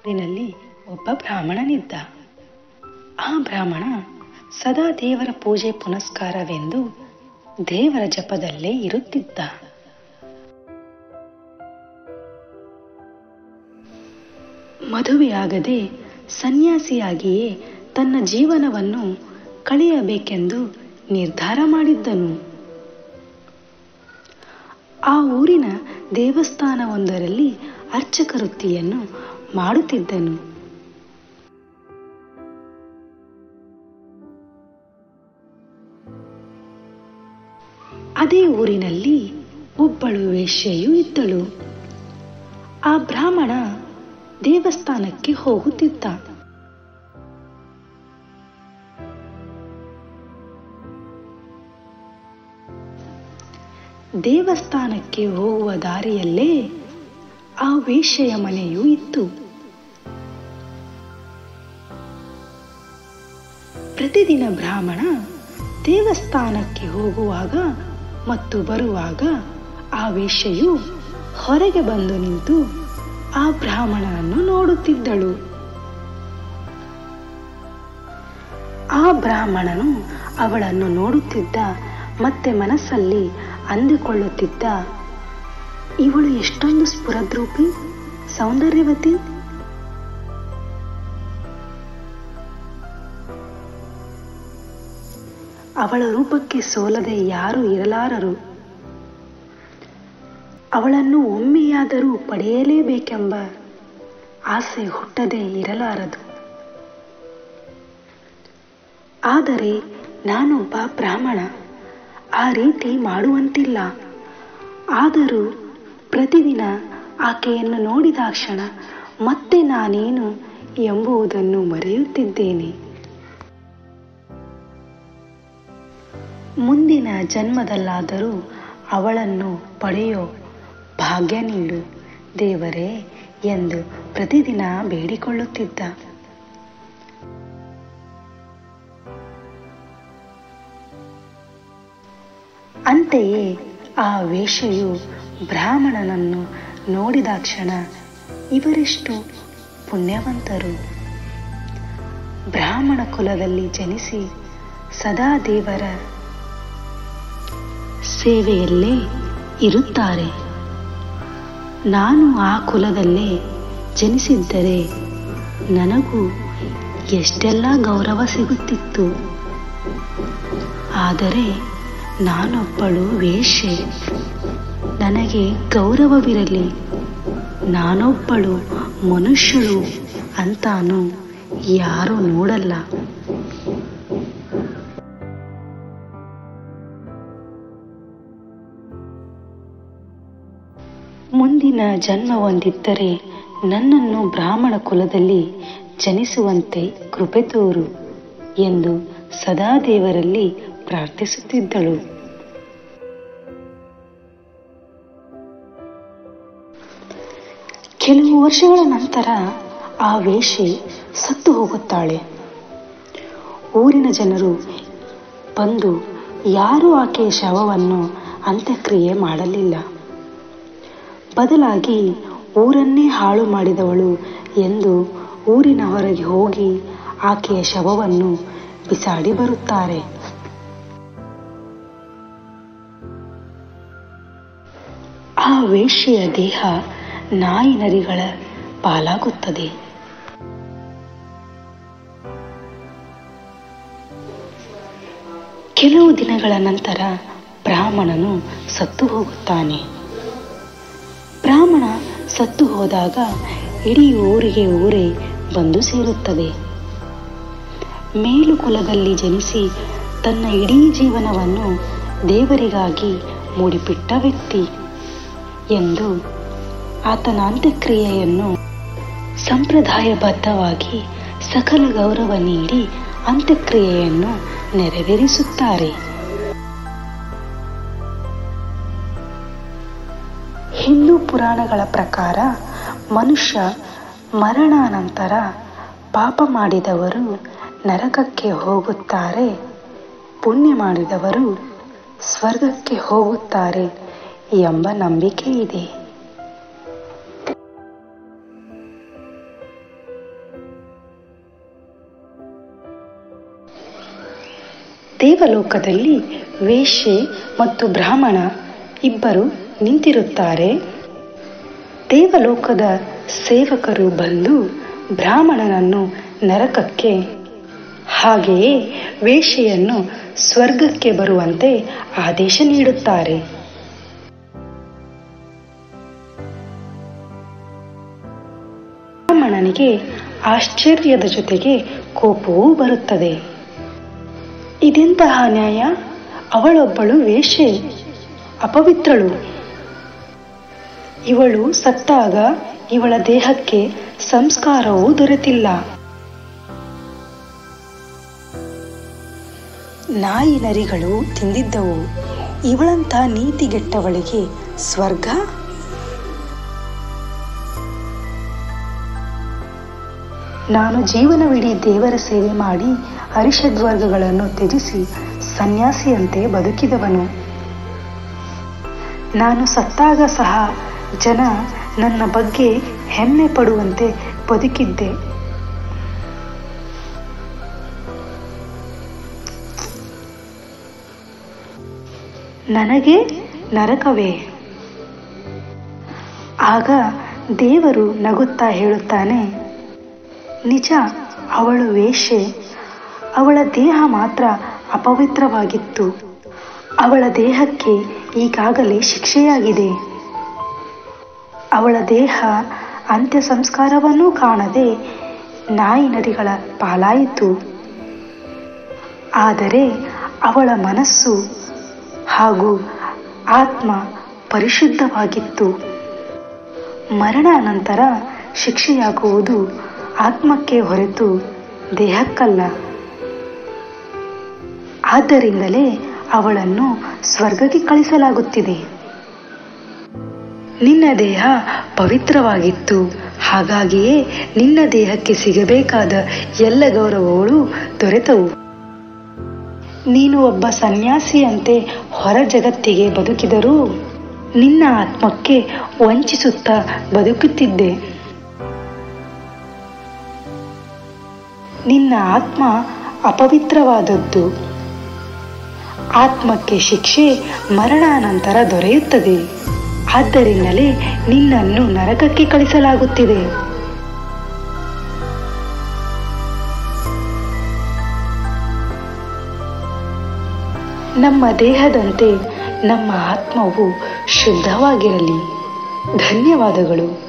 ಊರಿನಲ್ಲಿ ಒಬ್ಬ ಬ್ರಾಹ್ಮಣನಿದ್ದ. ಆ ಬ್ರಾಹ್ಮಣ ಸದಾ ದೇವರ ಪೂಜೆ ಪುನಸ್ಕಾರವೆಂದು ದೇವರ ಜಪದಲ್ಲೇ ಇರುತ್ತಿದ್ದ. ಮದುವೆಯಾಗದೆ ಸನ್ಯಾಸಿಯಾಗಿಯೇ ತನ್ನ ಜೀವನವನ್ನು ಕಳೆಯಬೇಕೆಂದು ನಿರ್ಧಾರ ಮಾಡಿದ್ದನು. ಆ ಊರಿನ ದೇವಸ್ಥಾನವೊಂದರಲ್ಲಿ ಅರ್ಚಕ ವೃತ್ತಿಯನ್ನು ಮಾಡುತ್ತಿದ್ದನು. ಅದೇ ಊರಿನಲ್ಲಿ ಒಬ್ಬಳು ವೇಶ್ಯೆಯೂ ಇದ್ದಳು. ಆ ಬ್ರಾಹ್ಮಣ ದೇವಸ್ಥಾನಕ್ಕೆ ಹೋಗುತ್ತಿದ್ದ. ದೇವಸ್ಥಾನಕ್ಕೆ ಹೋಗುವ ದಾರಿಯಲ್ಲೇ ಆ ವೇಶ್ಯೆಯ ಮನೆಯೂ ಇತ್ತು. ಪ್ರತಿದಿನ ಬ್ರಾಹ್ಮಣ ದೇವಸ್ಥಾನಕ್ಕೆ ಹೋಗುವಾಗ ಮತ್ತು ಬರುವಾಗ ಆ ವೇಶ್ಯೆಯು ಹೊರಗೆ ಬಂದು ನಿಂತು ಆ ಬ್ರಾಹ್ಮಣನನ್ನು ನೋಡುತ್ತಿದ್ದಳು. ಆ ಬ್ರಾಹ್ಮಣನು ಅವಳನ್ನು ನೋಡುತ್ತಿದ್ದ. ಮತ್ತೆ ಮನಸ್ಸಲ್ಲಿ ಅಂದುಕೊಳ್ಳುತ್ತಿದ್ದ, ಇವಳು ಎಷ್ಟೊಂದು ಸ್ಫುರದ್ರೂಪಿ, ಸೌಂದರ್ಯವತಿ. ಅವಳ ರೂಪಕ್ಕೆ ಸೋಲದೆ ಯಾರೂ ಇರಲಾರರು. ಅವಳನ್ನು ಒಮ್ಮೆಯಾದರೂ ಪಡೆಯಲೇಬೇಕೆಂಬ ಆಸೆ ಹುಟ್ಟದೇ ಇರಲಾರದು. ಆದರೆ ನಾನೊಬ್ಬ ಬ್ರಾಹ್ಮಣ, ಆ ರೀತಿ ಮಾಡುವಂತಿಲ್ಲ. ಆದರೂ ಪ್ರತಿದಿನ ಆಕೆಯನ್ನು ನೋಡಿದಾಕ್ಷಣ ಮತ್ತೆ ನಾನೇನು ಎಂಬುದನ್ನು ಮರೆಯುತ್ತಿದ್ದೇನೆ. ಮುಂದಿನ ಜನ್ಮದಲ್ಲಾದರೂ ಅವಳನ್ನು ಪಡೆಯೋ ಭಾಗ್ಯ ನೀಡು ದೇವರೇ ಎಂದು ಪ್ರತಿದಿನ ಬೇಡಿಕೊಳ್ಳುತ್ತಿದ್ದ. ಅಂತೆಯೇ ಆ ವೇಶ್ಯೆಯು ಬ್ರಾಹ್ಮಣನನ್ನು ನೋಡಿದಾಕ್ಷಣ ಇವರೆಷ್ಟು ಪುಣ್ಯವಂತರು, ಬ್ರಾಹ್ಮಣ ಕುಲದಲ್ಲಿ ಜನಿಸಿ ಸದಾ ದೇವರ ಸೇವೆಯಲ್ಲೇ ಇರುತ್ತಾರೆ. ನಾನು ಆ ಕುಲದಲ್ಲೇ ಜನಿಸಿದ್ದರೆ ನನಗೂ ಎಷ್ಟೆಲ್ಲ ಗೌರವ ಸಿಗುತ್ತಿತ್ತು. ಆದರೆ ನಾನೊಬ್ಬಳು ವೇಶ್ಯೆ, ನನಗೆ ಗೌರವವಿರಲಿ, ನಾನೊಬ್ಬಳು ಮನುಷ್ಯಳು ಅಂತಾನು ಯಾರೂ ನೋಡಲ್ಲ. ಮುಂದಿನ ಜನ್ಮ ಹೊಂದಿದ್ದರೆ ನನ್ನನ್ನು ಬ್ರಾಹ್ಮಣ ಕುಲದಲ್ಲಿ ಜನಿಸುವಂತೆ ಕೃಪೆ ತೋರು ಎಂದು ಸದಾ ದೇವರಲ್ಲಿ ಪ್ರಾರ್ಥಿಸುತ್ತಿದ್ದಳು. ಕೆಲವು ವರ್ಷಗಳ ನಂತರ ಆ ವೇಶ್ಯೆ ಸತ್ತು ಹೋಗುತ್ತಾಳೆ. ಊರಿನ ಜನರು ಬಂದು ಯಾರೂ ಆಕೆಯ ಶವವನ್ನು ಅಂತ್ಯಕ್ರಿಯೆ ಮಾಡಲಿಲ್ಲ. ಬದಲಾಗಿ ಊರನ್ನೇ ಹಾಳು ಮಾಡಿದವಳು ಎಂದು ಊರಿನ ಹೊರಗೆ ಹೋಗಿ ಆಕೆಯ ಶವವನ್ನು ಬಿಸಾಡಿ ಬರುತ್ತಾರೆ. ಆ ವೇಶ್ಯೆಯ ದೇಹ ನಾಯಿ ನರಿಗಳ ಪಾಲಾಗುತ್ತದೆ. ಕೆಲವು ದಿನಗಳ ನಂತರ ಬ್ರಾಹ್ಮಣನು ಸತ್ತು ಹೋಗುತ್ತಾನೆ. ಬ್ರಾಹ್ಮಣ ಸತ್ತು ಹೋದಾಗ ಇಡೀ ಊರಿಗೆ ಊರೇ ಬಂದು ಸೇರುತ್ತದೆ. ಮೇಲು ಕುಲದಲ್ಲಿ ಜನಿಸಿ ತನ್ನ ಇಡೀ ಜೀವನವನ್ನು ದೇವರಿಗಾಗಿ ಮುಡಿಪಿಟ್ಟ ವ್ಯಕ್ತಿ ಎಂದು ಆತನ ಅಂತ್ಯಕ್ರಿಯೆಯನ್ನು ಸಂಪ್ರದಾಯಬದ್ಧವಾಗಿ ಸಕಲ ಗೌರವ ನೀಡಿ ಅಂತ್ಯಕ್ರಿಯೆಯನ್ನು ನೆರವೇರಿಸುತ್ತಾರೆ. ಹಿಂದೂ ಪುರಾಣಗಳ ಪ್ರಕಾರ ಮನುಷ್ಯ ಮರಣಾನಂತರ ಪಾಪ ಮಾಡಿದವರು ನರಕಕ್ಕೆ ಹೋಗುತ್ತಾರೆ, ಪುಣ್ಯ ಮಾಡಿದವರು ಸ್ವರ್ಗಕ್ಕೆ ಹೋಗುತ್ತಾರೆ ಎಂಬ ನಂಬಿಕೆ ಇದೆ. ದೇವಲೋಕದಲ್ಲಿ ವೇಶ್ಯೆ ಮತ್ತು ಬ್ರಾಹ್ಮಣ ಇಬ್ಬರು ನಿಂತಿರುತ್ತಾರೆ. ದೇವಲೋಕದ ಸೇವಕರು ಬಂದು ಬ್ರಾಹ್ಮಣನನ್ನು ನರಕಕ್ಕೆ, ಹಾಗೆಯೇ ವೇಶ್ಯೆಯನ್ನು ಸ್ವರ್ಗಕ್ಕೆ ಬರುವಂತೆ ಆದೇಶ ನೀಡುತ್ತಾರೆ. ಬ್ರಾಹ್ಮಣನಿಗೆ ಆಶ್ಚರ್ಯದ ಜೊತೆಗೆ ಕೋಪವೂ ಬರುತ್ತದೆ. ಇದೆಂತಹ ನ್ಯಾಯ? ಅವಳೊಬ್ಬಳು ವೇಶ್ಯೆ, ಅಪವಿತ್ರಳು. ಇವಳು ಸತ್ತಾಗ ಇವಳ ದೇಹಕ್ಕೆ ಸಂಸ್ಕಾರವೂ ದೊರೆತಿಲ್ಲ. ನಾಯಿ ನರಿಗಳು ತಿಂದಿದ್ದವು. ಇವಳಂಥ ನೀತಿಗೆಟ್ಟವಳಿಗೆ ಸ್ವರ್ಗ? ನಾನು ಜೀವನವಿಡೀ ದೇವರ ಸೇವೆ ಮಾಡಿ ಅರಿಷಡ್ವರ್ಗಗಳನ್ನು ತ್ಯಜಿಸಿ ಸನ್ಯಾಸಿಯಂತೆ ಬದುಕಿದವನು. ನಾನು ಸತ್ತಾಗ ಸಹ ಜನ ನನ್ನ ಬಗ್ಗೆ ಹೆಮ್ಮೆ ಪಡುವಂತೆ ಬದುಕಿದ್ದೆ. ನನಗೆ ನರಕವೇ? ಆಗ ದೇವರು ನಗುತ್ತಾ ಹೇಳುತ್ತಾನೆ, ನಿಜ, ಅವಳು ವೇಶ್ಯೆ. ಅವಳ ದೇಹ ಮಾತ್ರ ಅಪವಿತ್ರವಾಗಿತ್ತು. ಅವಳ ದೇಹಕ್ಕೆ ಈಗಾಗಲೇ ಶಿಕ್ಷೆಯಾಗಿದೆ. ಅವಳ ದೇಹ ಅಂತ್ಯ ಸಂಸ್ಕಾರವನ್ನೂ ಕಾಣದೆ ನಾಯಿ ನರಿಗಳ ಪಾಲಾಯಿತು. ಆದರೆ ಅವಳ ಮನಸ್ಸು ಹಾಗೂ ಆತ್ಮ ಪರಿಶುದ್ಧವಾಗಿತ್ತು. ಮರಣಾನಂತರ ಶಿಕ್ಷೆಯಾಗುವುದು ಆತ್ಮಕ್ಕೆ ಹೊರತು ದೇಹಕ್ಕಲ್ಲ. ಆದ್ದರಿಂದಲೇ ಅವಳನ್ನು ಸ್ವರ್ಗಕ್ಕೆ ಕಳಿಸಲಾಗುತ್ತಿದೆ. ನಿನ್ನ ದೇಹ ಪವಿತ್ರವಾಗಿತ್ತು, ಹಾಗಾಗಿಯೇ ನಿನ್ನ ದೇಹಕ್ಕೆ ಸಿಗಬೇಕಾದ ಎಲ್ಲ ಗೌರವಗಳು ದೊರೆತವು. ನೀನು ಒಬ್ಬ ಸನ್ಯಾಸಿಯಂತೆ ಹೊರ ಜಗತ್ತಿಗೆ ಬದುಕಿದರೂ ನಿನ್ನ ಆತ್ಮಕ್ಕೆ ವಂಚಿಸುತ್ತಾ ಬದುಕುತ್ತಿದ್ದೆ. ನಿನ್ನ ಆತ್ಮ ಅಪವಿತ್ರವಾದದ್ದು. ಆತ್ಮಕ್ಕೆ ಶಿಕ್ಷೆ ಮರಣಾನಂತರ ದೊರೆಯುತ್ತದೆ. ಆದ್ದರಿಂದಲೇ ನಿನ್ನನ್ನು ನರಕಕ್ಕೆ ಕಳಿಸಲಾಗುತ್ತಿದೆ. ನಮ್ಮ ದೇಹದಂತೆ ನಮ್ಮ ಆತ್ಮವು ಶುದ್ಧವಾಗಿರಲಿ. ಧನ್ಯವಾದಗಳು.